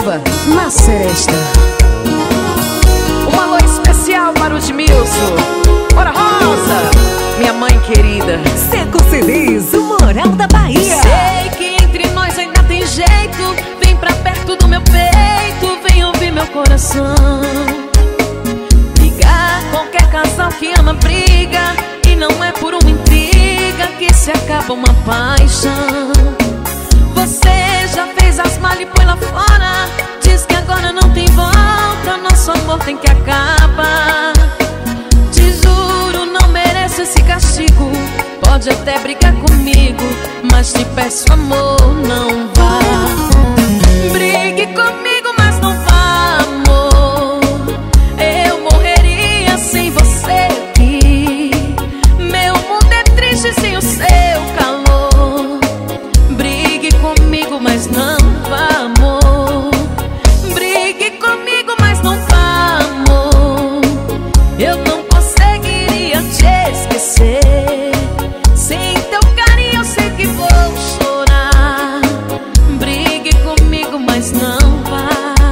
Silva, na Seresta. Um alô especial para o Edmilson. Bora, Rosa, minha mãe querida. Seco CDs, o Moral da Bahia. Sei que entre nós ainda tem jeito. Vem pra perto do meu peito, vem ouvir meu coração. Brigar, qualquer casal que ama briga. E não é por uma intriga que se acaba uma paixão. Você já fez as malas e põe lá fora. Diz que agora não tem volta, nosso amor tem que acabar. Te juro, não mereço esse castigo. Pode até brigar comigo, mas te peço amor, não vá. Brigue comigo, mas não vá, amor. Eu morreria sem você aqui. Meu mundo é triste sem o seu calor. Brigue comigo, mas não vá, amor. Brigue comigo, mas não vá, amor. Eu não conseguiria te esquecer. Sem teu carinho eu sei que vou chorar. Brigue comigo, mas não vá.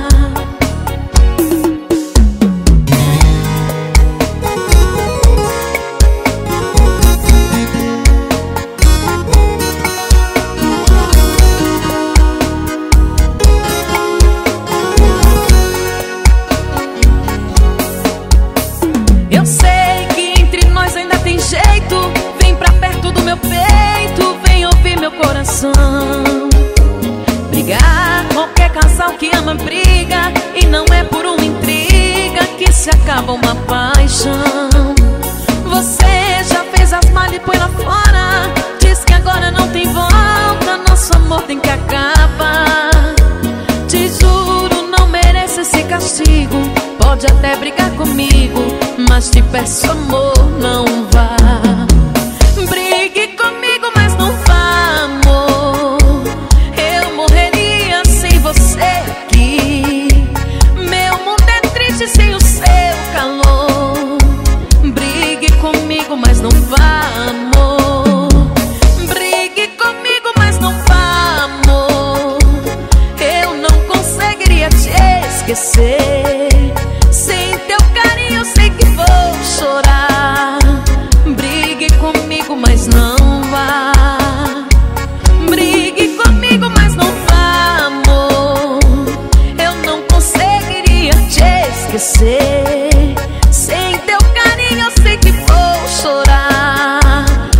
Eu sei que entre nós ainda tem jeito. Vem pra perto do meu peito, vem ouvir meu coração. Brigar, qualquer casal que ama briga. E não é por uma intriga que se acaba uma paixão. Você já fez as malas e põe lá fora. Diz que agora não tem volta, nosso amor tem que acabar. Te juro, não mereço esse castigo. Pode até brigar comigo, mas te peço amor, não vá. Brigue comigo, mas não vá, amor. Eu morreria sem você aqui. Meu mundo é triste sem o seu calor. Brigue comigo, mas não vá, amor. Brigue comigo, mas não vá, amor. Eu não conseguiria te esquecer. Sem teu carinho eu sei que vou chorar. Brigue comigo, mas não vá. Brigue comigo, mas não vá, amor. Eu não conseguiria te esquecer. Sem teu carinho eu sei que vou chorar.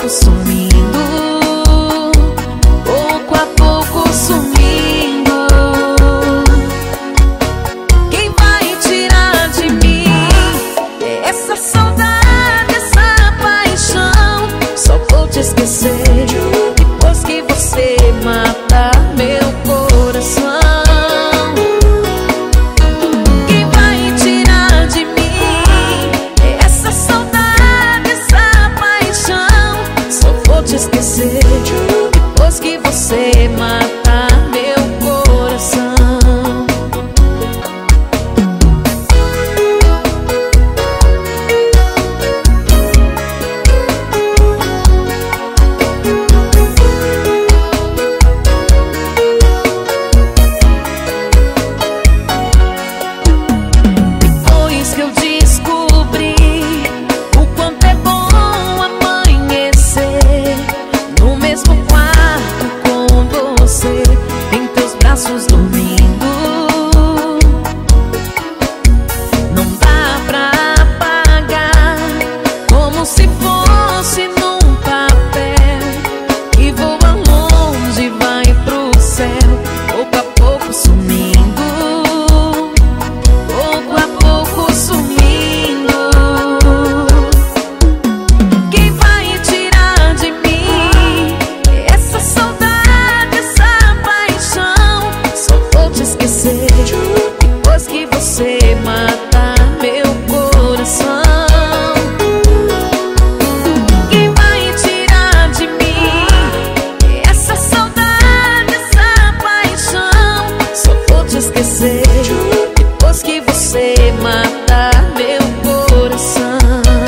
pouco sumindo, pouco a pouco sumindo. Quem vai tirar de mim essa saudade, essa paixão? Só vou te esquecer depois que você mata meu coração. Quem vai tirar de mim essa saudade, essa paixão? Só vou te esquecer depois que você mata meu coração. Depois que eu descobri o quanto é bom amanhecer no mesmo quarto com você, em teus braços dormindo, não dá pra apagar, como se fosse num papel que voa longe, vai pro céu, pouco a pouco sumindo, pouco a pouco sumindo. Quem vai tirar de mim essa saudade, essa paixão? Só vou te esquecer depois que você mata meu coração. Quem vai tirar de mim essa saudade, essa paixão? Só vou te esquecer depois que você mata meu coração.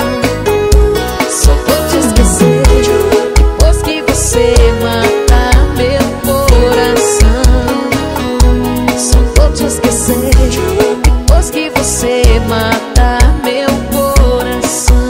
Só vou te esquecer depois que você mata meu coração. Só vou te esquecer depois que você mata meu coração.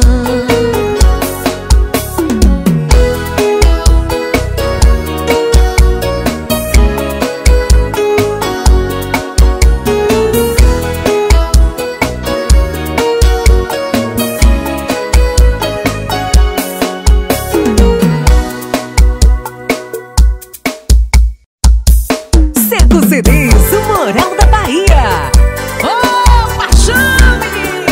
Seco CDs, o Moral da Bahia. Ô, paixão, menino!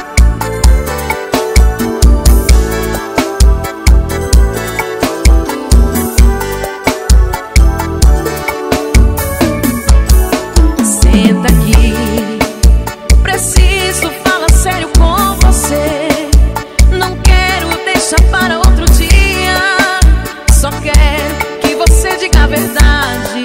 Senta aqui, preciso falar sério com você. Não quero deixar para outro dia, só quero que você diga a verdade.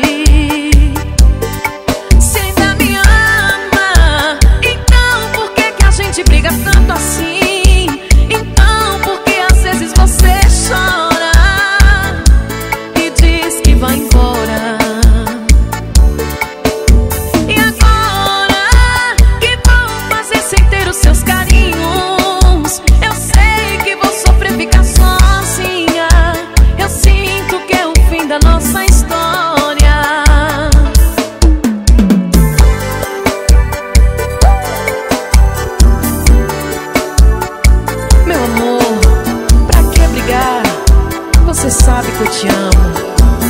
Se ainda me ama, então por que que a gente briga tanto assim? Então por que às vezes você chora e diz que vai embora? E agora, que vou fazer sem ter os seus carinhos? Eu sei que vou sofrer, ficar sozinha. Eu sinto que é o fim da nossa história. Meu amor, pra que brigar? Você sabe que eu te amo.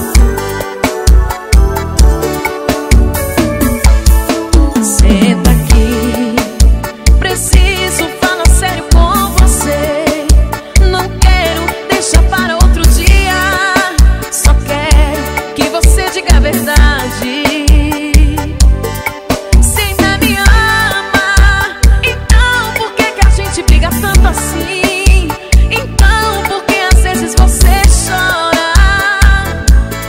Senta aqui, preciso falar sério com você. Não quero deixar para outro dia, só quero que você diga a verdade. Se ainda me ama, então por que que a gente briga tanto assim? Então por que às vezes você chora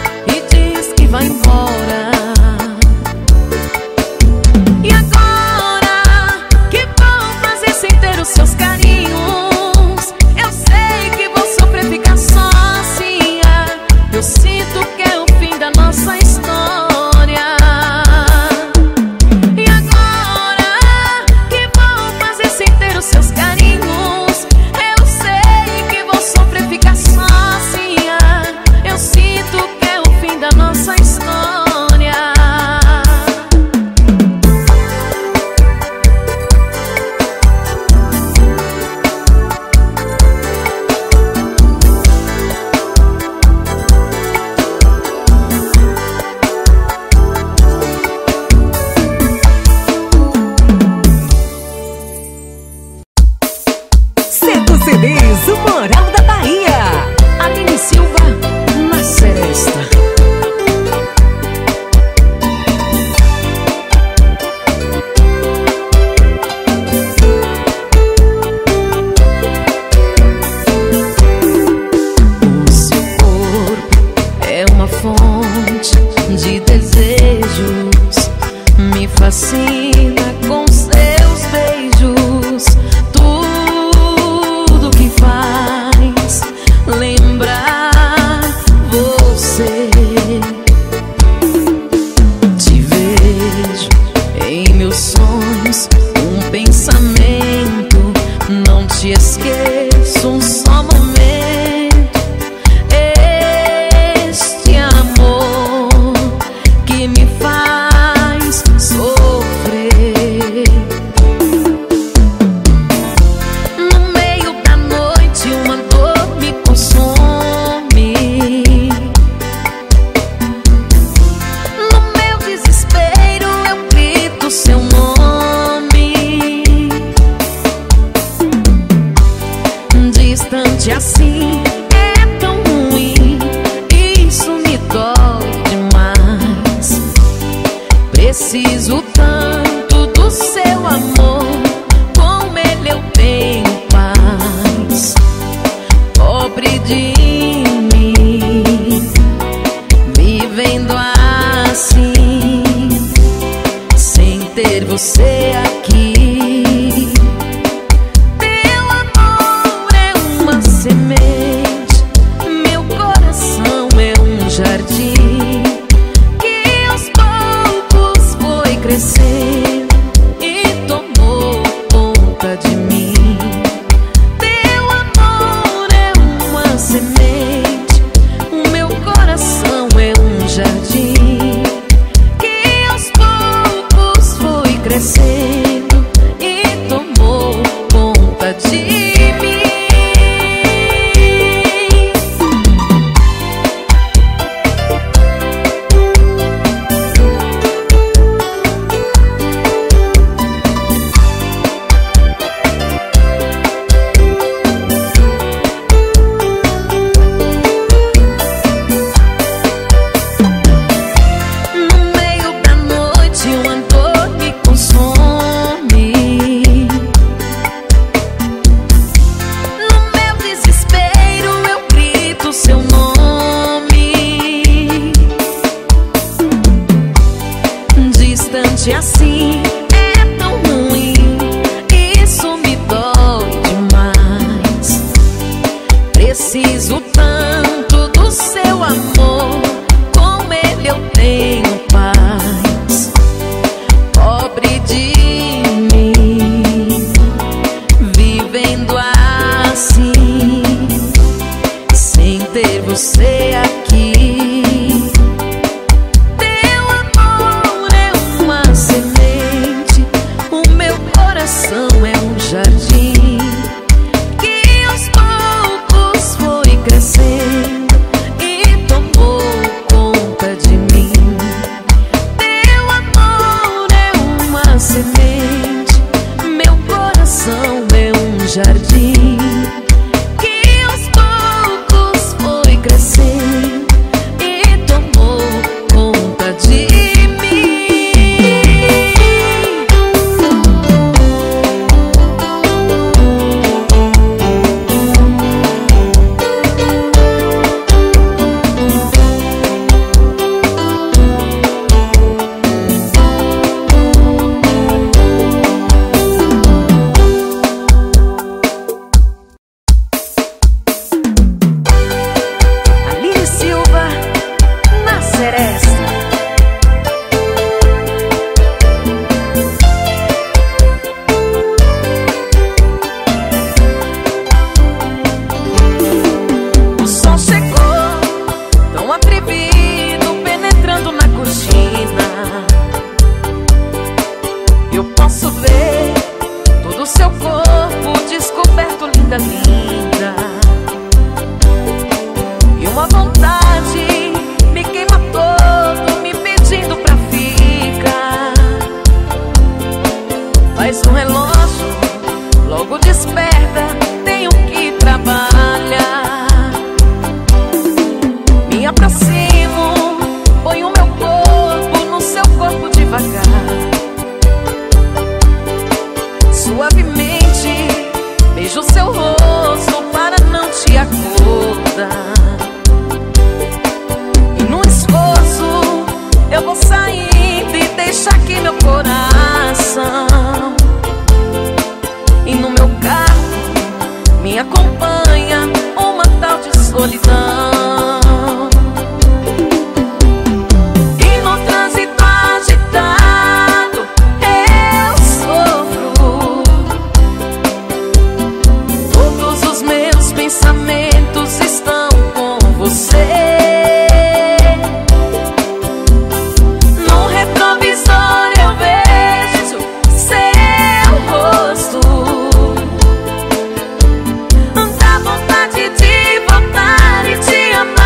Preciso tanto do seu amor, com ele eu tenho paz. Pobre de mim, vivendo assim, sem ter você aqui. Teu amor é uma semente, meu coração é um jardim que aos poucos foi crescendo e tomou conta de mim. Teu amor é uma semente, o meu coração é um jardim que aos poucos foi crescendo e tomou conta de mim. Assim é tão ruim, isso me dói demais. Preciso tanto do seu amor, com ele eu tenho paz. Pobre de mim, vivendo assim, sem ter você aqui. É um jardim que aos poucos foi crescendo e tomou conta de mim. Teu amor é uma semente, meu coração é um jardim que aos poucos foi crescendo e tomou conta de mim. Eu posso ver todo o seu corpo descoberto, linda, linda. E uma vontade me queima todo, me pedindo pra ficar. Faz um relógio, logo desperta, tenho que trabalhar. Me aproximo, ponho o meu corpo no seu corpo devagar. Suavemente beijo seu rosto para não te acordar. E no esforço eu vou saindo e deixo aqui meu coração. E no meu carro me acompanha uma tal de solidão. E no trânsito agitado eu sofro. Todos os meus pensamentos estão com você. No retrovisor eu vejo seu rosto. Dá vontade de voltar e te amar.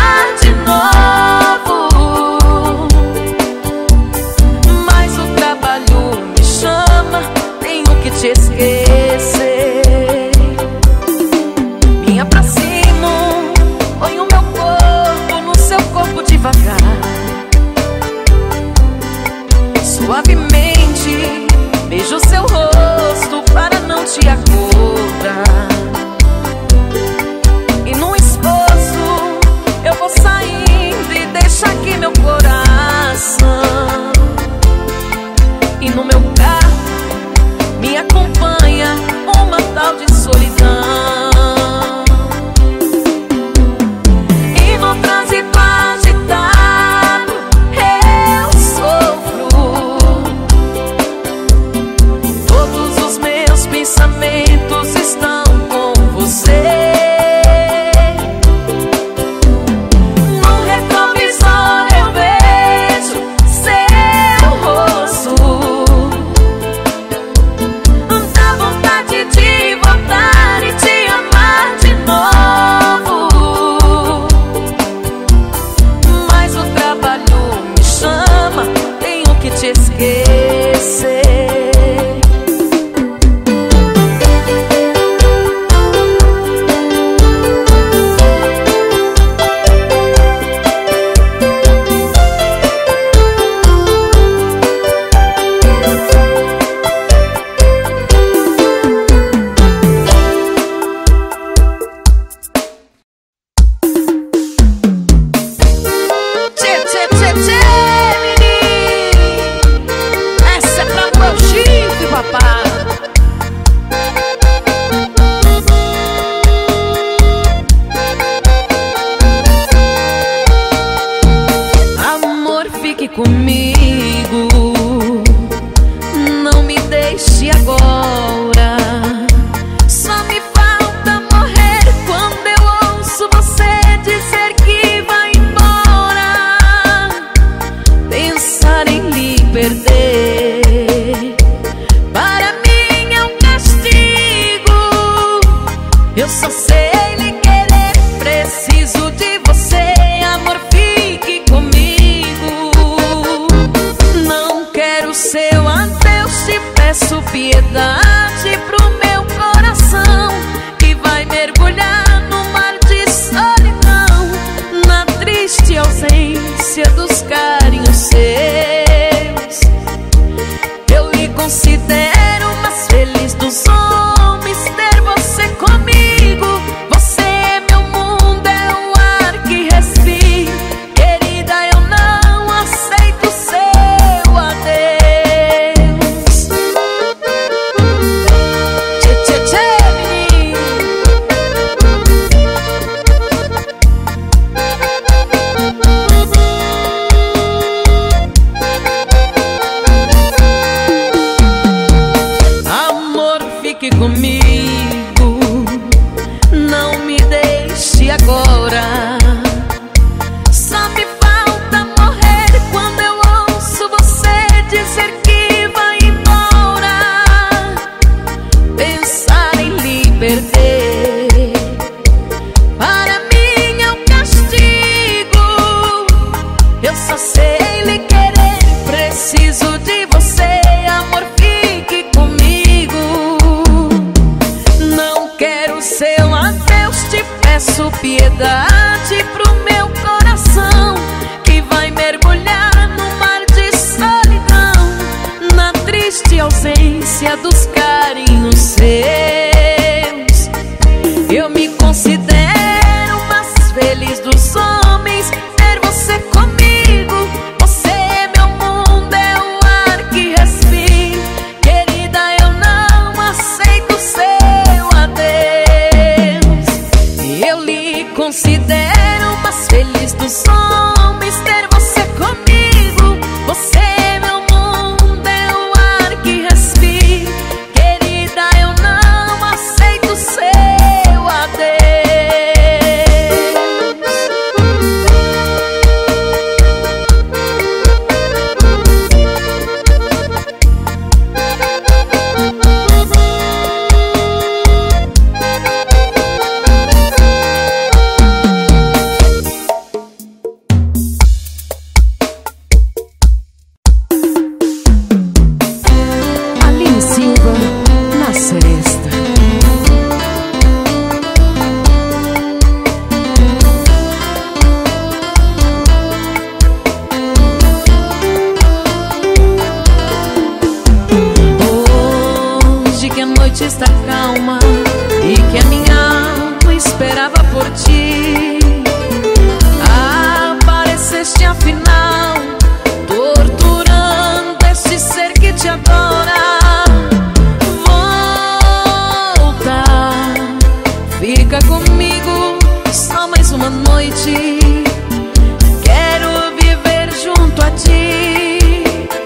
noite. Quero viver junto a ti.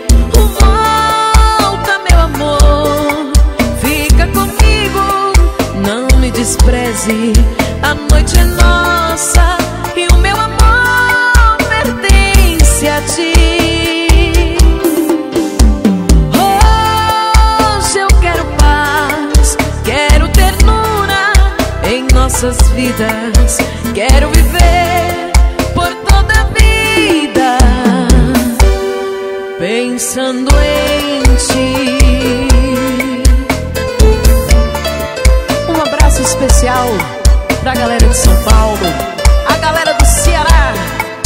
Volta, meu amor, fica comigo, não me despreze. A noite é nossa e o meu amor pertence a ti. Hoje eu quero paz, quero ternura em nossas vidas. Quero viver por toda a vida pensando em ti. Um abraço especial pra galera de São Paulo, a galera do Ceará.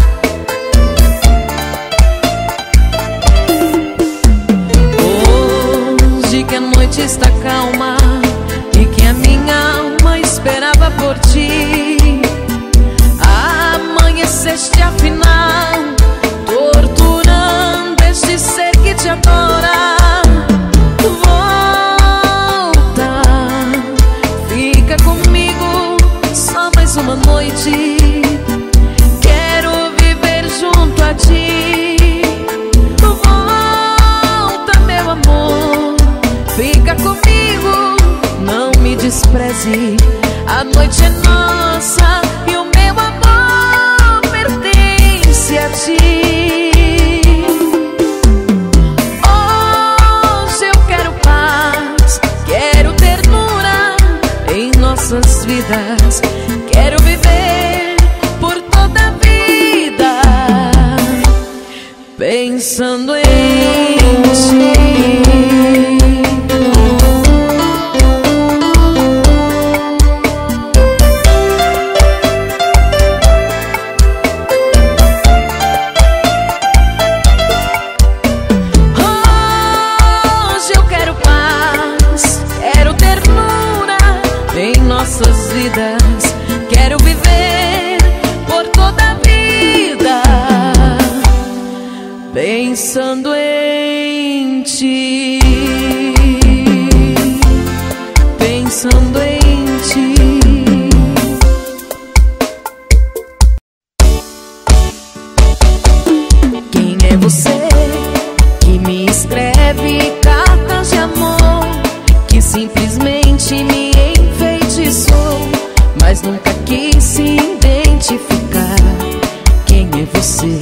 Hoje que a noite está calma e que a minha alma esperava por ti, amanheceste afinal, torturando este ser que te adora. Volta, fica comigo só mais uma noite. Quero viver junto a ti. Volta, meu amor, fica comigo, não me despreze. A noite é nossa e o meu amor pertence a ti. Hoje eu quero paz, quero ternura em nossas vidas. Quero viver por toda a vida pensando em ti. Nossas vidas, quero viver por toda a vida pensando em ti, pensando em ti. Quem é você que me escreve cartas de amor, que simplesmente me mas nunca quis se identificar? Quem é você?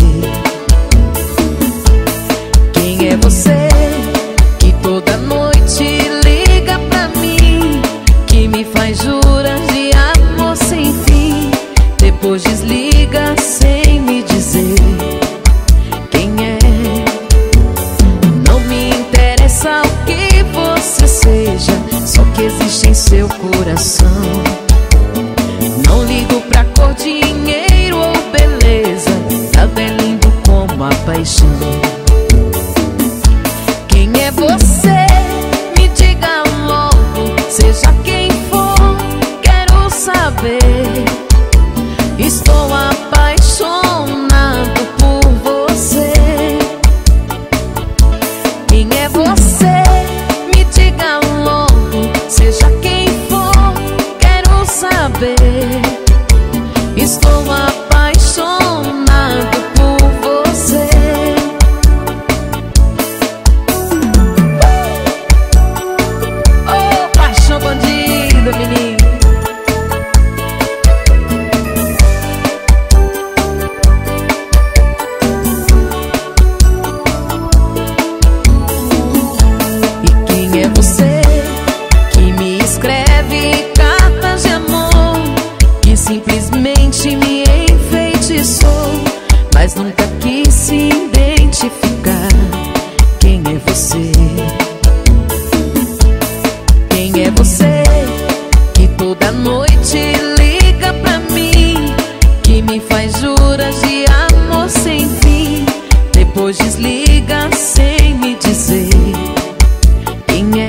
Quem é você que toda noite liga pra mim, que me faz juras de amor sem fim, depois desliga sem me dizer quem é? Não me interessa o que você seja, só que existe em seu coração. Não ligo pra cor, dinheiro ou beleza, nada é lindo como a paixão. Quem é você? Me diga logo, seja quem for, quero saber. Estou apaixonado por você. Quem é você? Me diga logo, seja quem for, quero saber. Estou apaixonado por você. Oh, paixão bandida, menino. E quem é você que me escreve cartas de amor, que simplesmente me enfeitiçou, mas nunca quis se identificar? Quem é você? Quem é você que toda noite liga pra mim, que me faz juras de amor sem fim, depois desliga sem me dizer quem é?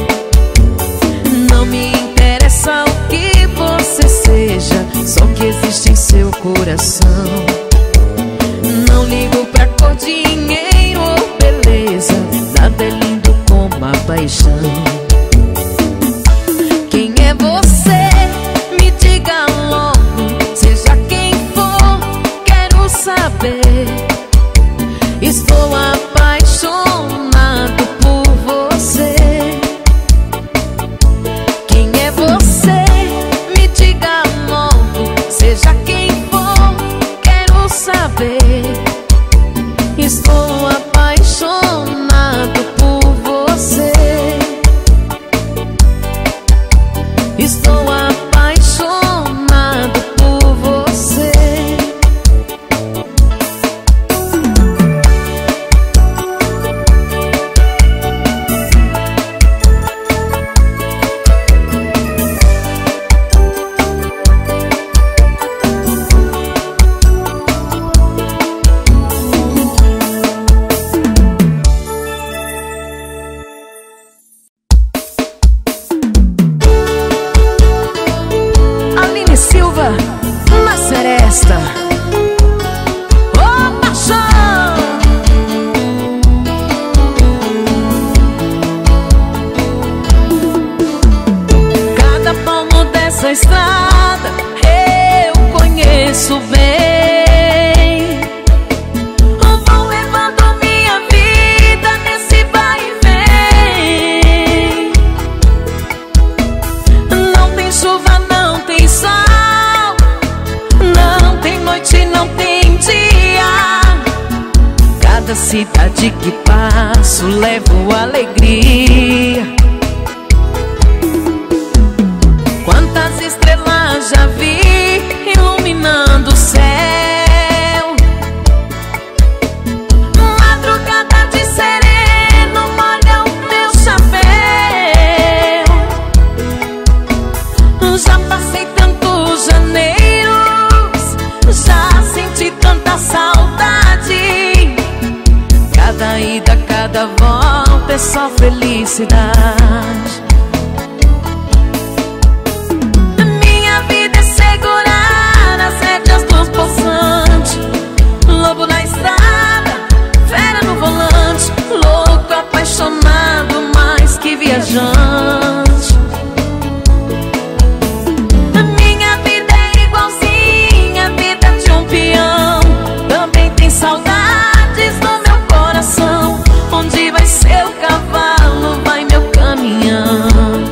Não me interessa o que você seja, só que existe em seu coração. Não ligo pra cor, dinheiro ou beleza, nada é lindo como a paixão. Quem é você? Me diga logo, seja quem for, saber. Estou apaixonado por você. Quem é você? Me diga logo, seja quem for, quero saber. Estou apaixonado por você. Estou apaixonado por você. Aline Silva, na Seresta. Ô, paixão! Cada palmo dessa estrada eu conheço bem. Vou levando minha vida nesse vai e vem. Não tem chuva, não tem sol, não tem noite, não tem dia. Cada cidade que passo levo alegria. Quantas estrelas já vi iluminando o céu. Madrugada de sereno molha o meu chapéu. Já passei tantos janeiros, já senti tanta saudade. Cada ida, cada volta é só felicidade. Minha vida é segurar as rédeas dos possantes. Lobo na estrada, fera no volante. Louco, apaixonado, mais que viajante. Minha vida é igualzinha a vida de um peão. Também tem saudades no meu coração. Onde vai seu cavalo, vai meu caminhão.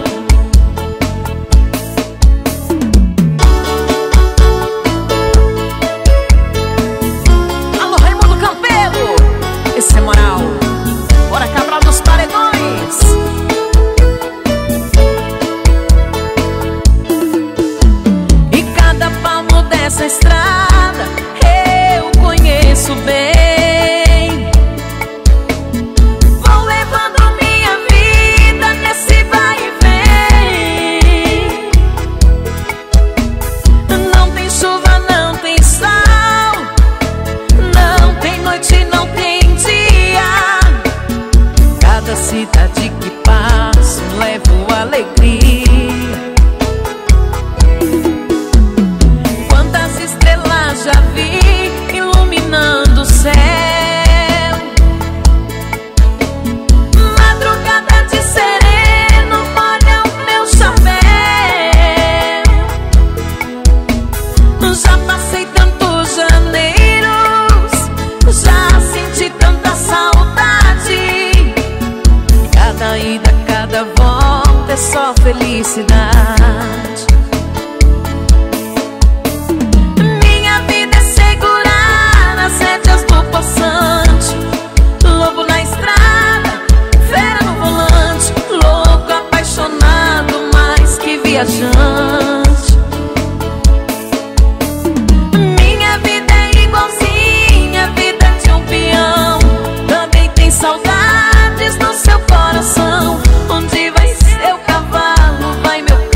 Alô, Raimundo Campelo, esse é moral. Bora, Cabral dos Paredões. E cada palmo dessa estrada eu conheço bem. Vou levando minha vida nesse vai e vem. Não tem chuva, não tem sol, não tem noite, não tem dia. Cada cidade que passo levo alegria. Quantas estrelas já vi iluminando o céu. Madrugada de sereno molha o meu chapéu. Já passei tantos janeiros, já senti tanta saudade. Cada ida, cada volta é só felicidade. Minha vida é segurar as rédeas do possante. Lobo na estrada, fera no volante. Louco, apaixonado, mais que viajante. Minha vida é igualzinha a vida de um peão. Também tem saudades no seu coração. Onde vai seu cavalo, vai meu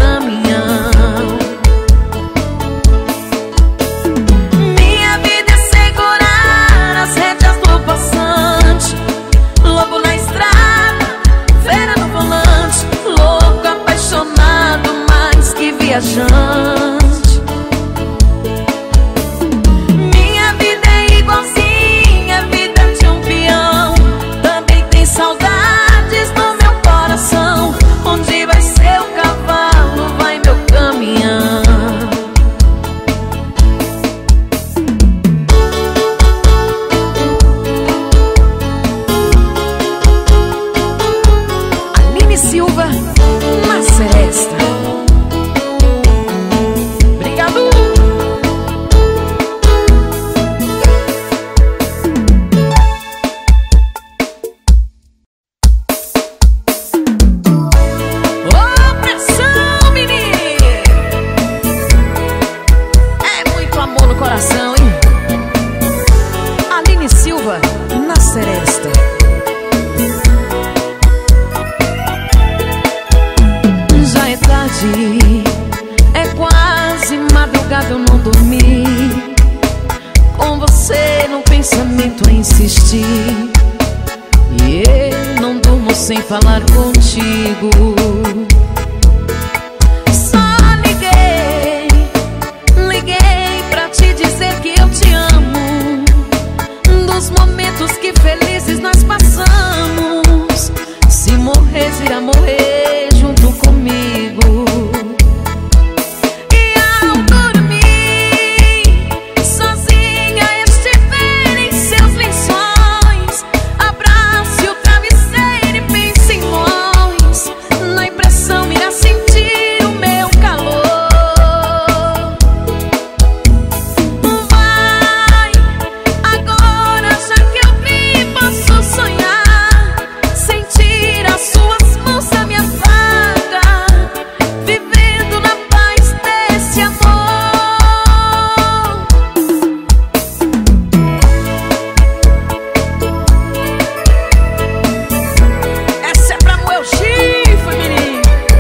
pensamento a insistir, e eu não durmo sem falar contigo. Só liguei pra te dizer que eu te amo, dos momentos que felizes nós passamos. Se morres, irá morrer junto comigo. E ao dormir sozinha, estiver em seus lençóis, abrace o travesseiro e pense em nós. Na impressão irá sentir o meu calor. Vai, agora já que eu vi, posso sonhar, sentir as suas mãos na minha vaga, vivendo na paz desse amor. Essa é pra moer o chifre, menino.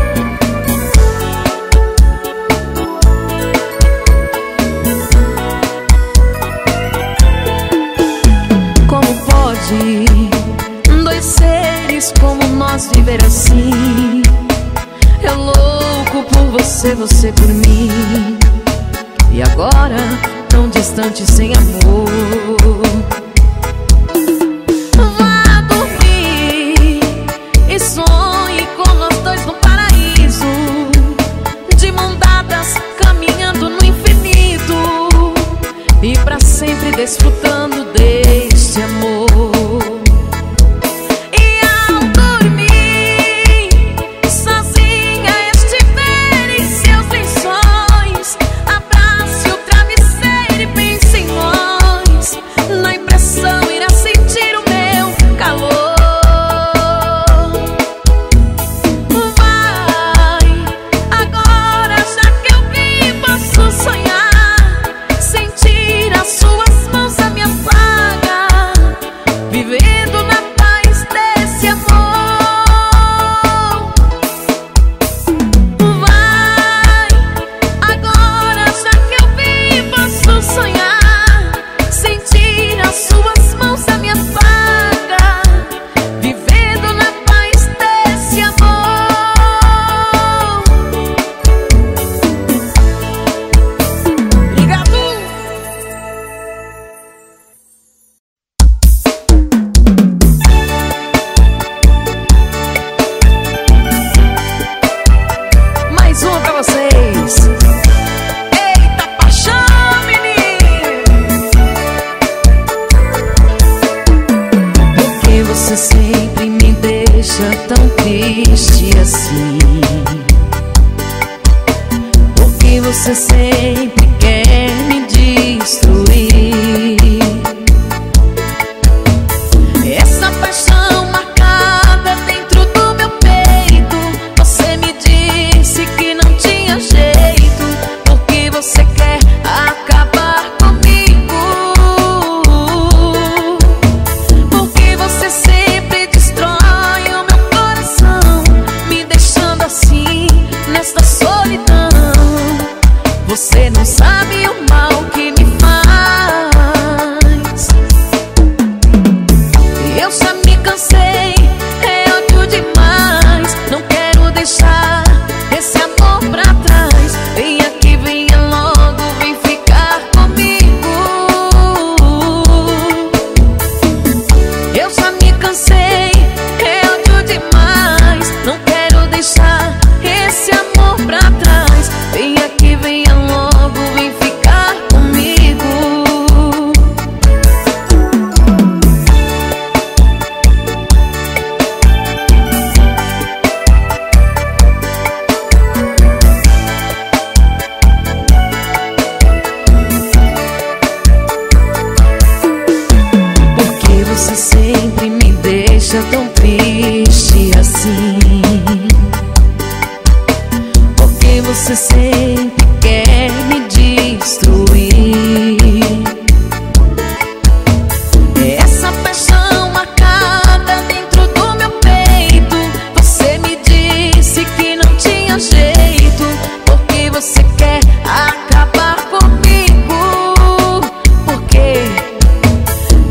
Como pode dois seres como nós viver assim? Eu louco por você, você por mim, e agora tão distante sem amor. Vá dormir e sonhe com nós dois no paraíso, de mão dadas caminhando no infinito, e pra sempre desfrutando deste amor. E ao dormir sozinha, estiver em seus lençóis, abrace o travesseiro e pense em nós. Na impressão irá sentir o meu calor. Vai, agora já que eu vi, posso sonhar, sentir as suas mãos na minha vaga, vivendo na paz desse amor. Vai, agora já que eu vi, posso sonhar, sentir as suas mãos na minha vaga, vivendo na paz desse amor. Obrigado. Mais uma pra vocês. Eita paixão, menino. Por que você sempre me deixa tão triste assim? Por que você sempre quer me destruir? Essa paixão marcada dentro do meu peito, você me disse que não tinha jeito, porque você quer acabar comigo. Porque você sempre destrói o meu coração, me deixando assim nesta solidão. Você não sabe o mal que me faz. Eu já me cansei, é ódio demais. Não quero deixar esse amor pra trás. Vem aqui, venha logo, vem ficar comigo. Eu já me cansei, é ódio demais. Não quero deixar esse amor pra trás. Vem aqui, venha logo, vem ficar comigo. Por que você sempre me deixa tão triste assim? Por que você sempre quer me destruir? Essa paixão marcada dentro do meu peito, você me disse que não tinha jeito, porque você quer acabar comigo. Porque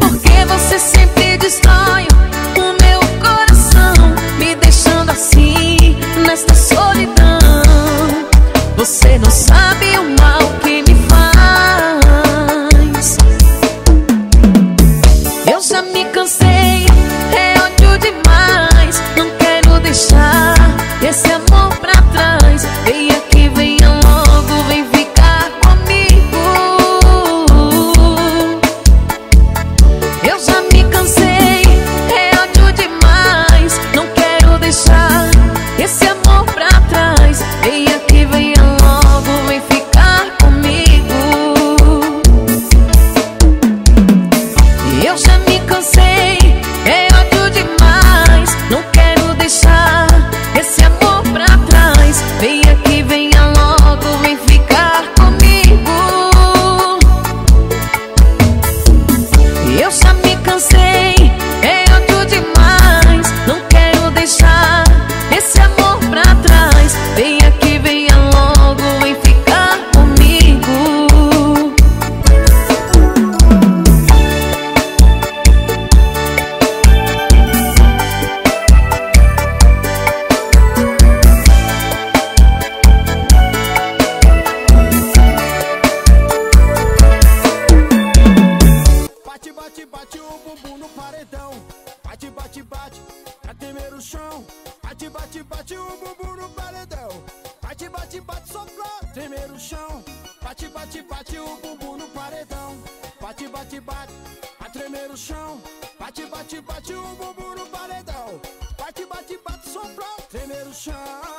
Bate, bate, bate o bumbum no paredão. Bate, bate, bate, a tremer o chão. Bate, bate, bate o bumbum no paredão. Bate, bate, bate só pra tremer o chão.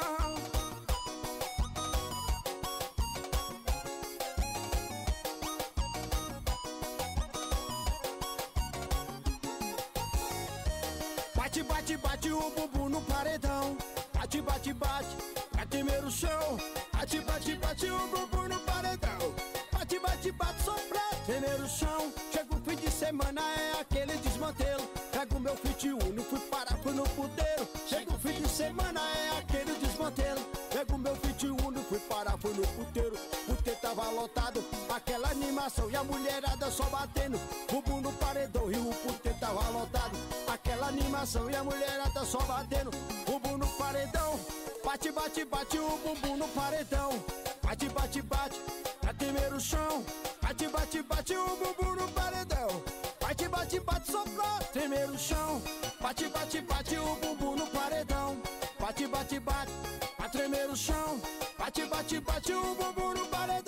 Bate, bate, bate o bumbum no paredão. Bate, bate, bate, pra tremer o chão. Bate, bate, bate o bumbum no paredão. Bate, bate, bate só pra tremer o chão. Chega o fim de semana, é aquele desmantelo. Pego meu Fit Uno, fui parar, fui no puteiro. Chega o fim de semana, é aquele desmantelo. Pego meu Fit Uno, fui parar, fui no puteiro. O puteiro tava lotado, aquela animação e a mulherada só batendo. Bumbum no paredão e o puteiro tava lotado. Aquela animação e a mulherada só batendo. Bumbum no paredão. Bate, bate, bate o bumbum no paredão. Bate, bate, bate, pra tremer o chão. Bate, bate, bate o bumbum no paredão. Bate, bate, bate só pra tremer o chão. Bate, bate, bate o bumbum no paredão. Bate, bate, bate, pra tremer o chão. Bate, bate, bate o bumbum no paredão.